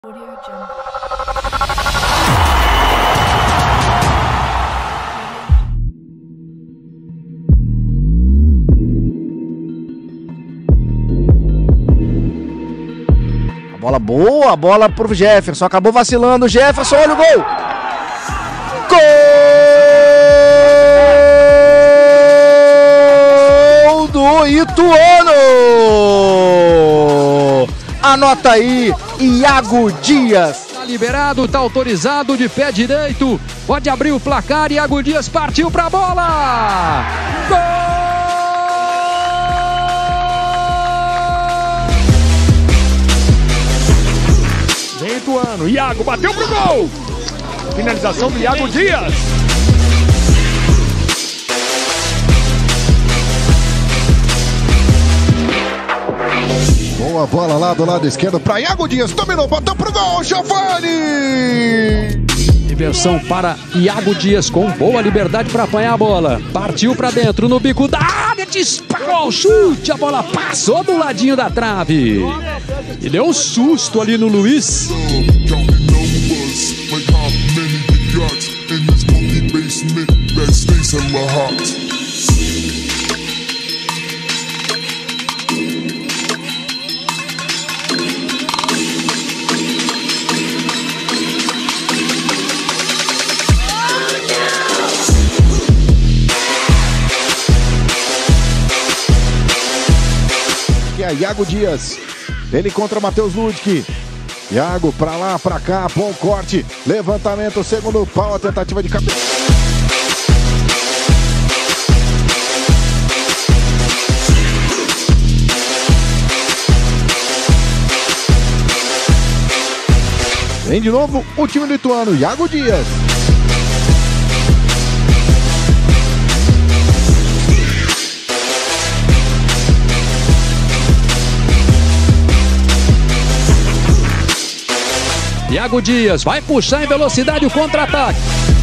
Audio Jungle. Bola boa, bola pro Jefferson, acabou vacilando, Jefferson, olha o gol! Gol do Ituano! Anota aí, Iago Dias. Tá liberado, tá autorizado de pé direito, pode abrir o placar, Iago Dias partiu pra bola! Gol! Vem Ituano, Iago bateu pro gol! Finalização do Iago Dias. Boa bola lá do lado esquerdo para Iago Dias, dominou, bateu pro gol, Giovani! Inversão para Iago Dias com boa liberdade para apanhar a bola. Partiu para dentro no bico da área, disparou o chute, a bola passou do ladinho da trave. E deu um susto ali no Luiz. Iago Dias, ele contra Matheus Ludwig. Iago pra lá, pra cá, bom corte, levantamento, segundo pau, a tentativa de cabeça. Vem de novo o time do Ituano, Iago Dias. Iago Dias vai puxar em velocidade o contra-ataque.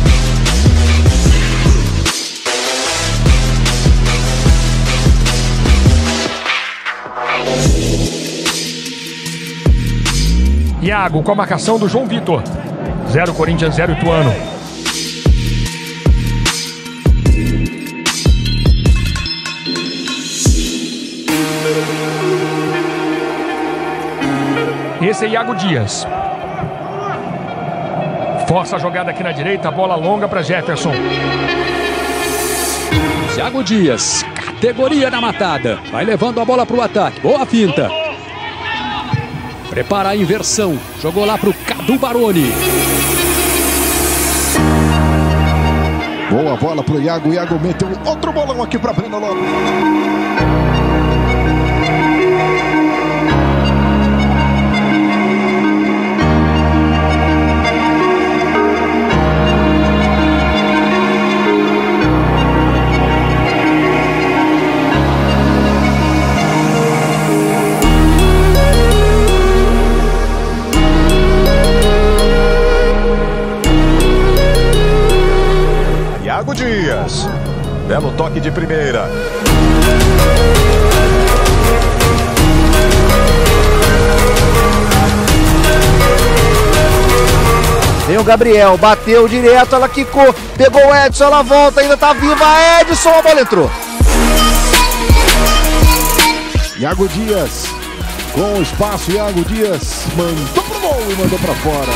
Iago com a marcação do João Vitor. 0 Corinthians, 0 Ituano. Esse é Iago Dias. Força a jogada aqui na direita, bola longa para Jefferson. Iago Dias, categoria da matada. Vai levando a bola para o ataque. Boa finta. Prepara a inversão. Jogou lá para o Cadu Baroni. Boa bola pro Iago. Iago meteu outro bolão aqui para Breno Lopes. Iago Dias, belo toque de primeira. Vem o Gabriel, bateu direto, ela quicou, pegou o Edson, ela volta, ainda tá viva, Edson, a bola entrou. Iago Dias, com o espaço, Iago Dias mandou pro gol e mandou pra fora.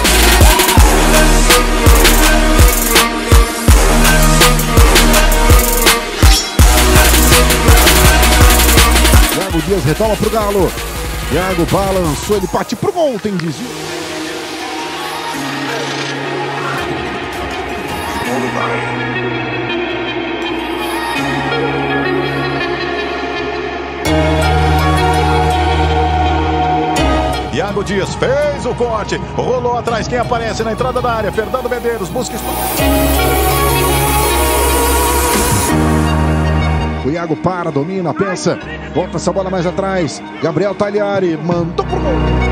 Iago Dias retoma pro Galo. Iago balançou, ele parte pro gol, tem desvio. Iago Dias fez o corte, rolou atrás, quem aparece na entrada da área? Fernando Medeiros, busca espaço. O Iago para, domina, pensa, volta essa bola mais atrás. Gabriel Tagliari mandou pro gol.